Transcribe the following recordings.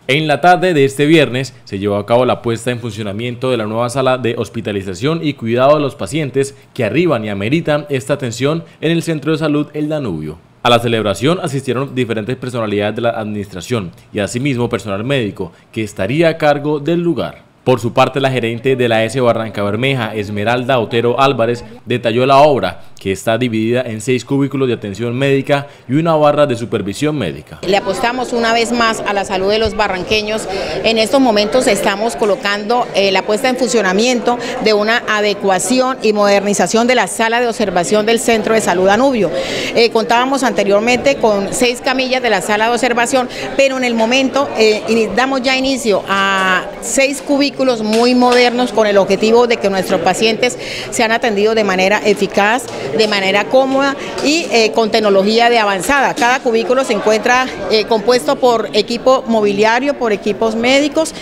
En la tarde de este viernes se llevó a cabo la puesta en funcionamiento de la nueva sala de hospitalización y cuidado de los pacientes que arriban y ameritan esta atención en el Centro de Salud El Danubio. A la celebración asistieron diferentes personalidades de la administración y asimismo personal médico que estaría a cargo del lugar. Por su parte, la gerente de la S Barrancabermeja, Esmeralda Otero Álvarez, detalló la obra, que está dividida en 6 cubículos de atención médica y una barra de supervisión médica. Le apostamos una vez más a la salud de los barranqueños. En estos momentos estamos colocando la puesta en funcionamiento de una adecuación y modernización de la sala de observación del Centro de Salud Danubio. Contábamos anteriormente con 6 camillas de la sala de observación, pero en el momento damos ya inicio a 6 cubículos muy modernos con el objetivo de que nuestros pacientes sean atendidos de manera eficaz, de manera cómoda y con tecnología de avanzada. Cada cubículo se encuentra compuesto por equipo mobiliario, por equipos médicos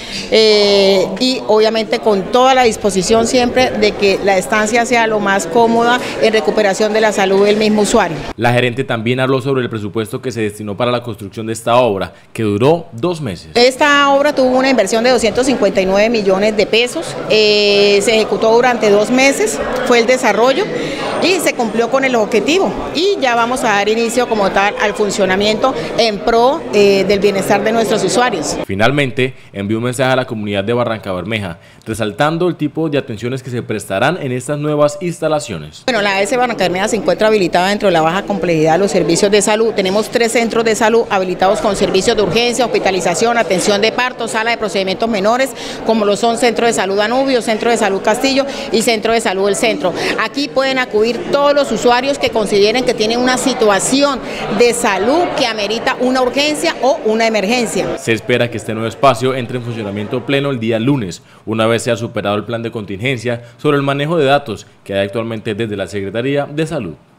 y obviamente con toda la disposición siempre de que la estancia sea lo más cómoda en recuperación de la salud del mismo usuario. La gerente también habló sobre el presupuesto que se destinó para la construcción de esta obra, que duró 2 meses. Esta obra tuvo una inversión de 259 millones de pesos, se ejecutó durante 2 meses, fue el desarrollo y se cumplió con el objetivo y ya vamos a dar inicio como tal al funcionamiento en pro del bienestar de nuestros usuarios. Finalmente, envió un mensaje a la comunidad de Barrancabermeja, resaltando el tipo de atenciones que se prestarán en estas nuevas instalaciones. Bueno, la AS Barrancabermeja se encuentra habilitada dentro de la baja complejidad de los servicios de salud. Tenemos 3 centros de salud habilitados con servicios de urgencia, hospitalización, atención de parto, sala de procedimientos menores, como lo son Centro de Salud Danubio, Centro de Salud Castillo y Centro de Salud El Centro. Aquí pueden acudir todos los usuarios que consideren que tienen una situación de salud que amerita una urgencia o una emergencia. Se espera que este nuevo espacio entre en funcionamiento pleno el día lunes, una vez sea superado el plan de contingencia sobre el manejo de datos que hay actualmente desde la Secretaría de Salud.